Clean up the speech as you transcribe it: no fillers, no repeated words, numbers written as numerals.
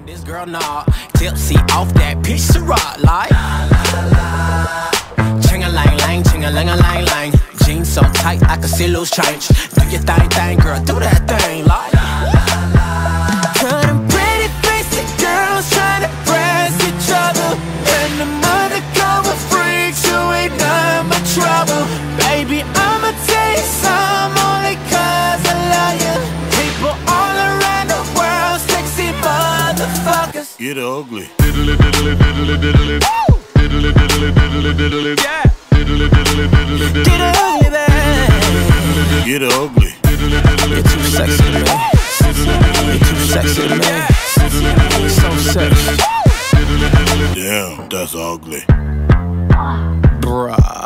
This girl nah, tipsy off that piece of rock, like ching-a-lang-lang, ching-a-lang-a-lang-lang. Jeans so tight I can see loose change. Do your thing, girl, do that thing, like cutting pretty basic girls trying to press each other, and the undercover freaks who ain't none but trouble. Baby, I'ma tell you some only cause I love you. People all around the world, sexy motherfuckers. Get ugly. Diddly diddly diddly diddly. Diddly diddly diddly diddly. Yeah. Diddly diddly diddly diddly. Get ugly, baby. Get ugly. You're too sexy to me. You're too sexy to me. So sexy. Damn, that's ugly. Bruh.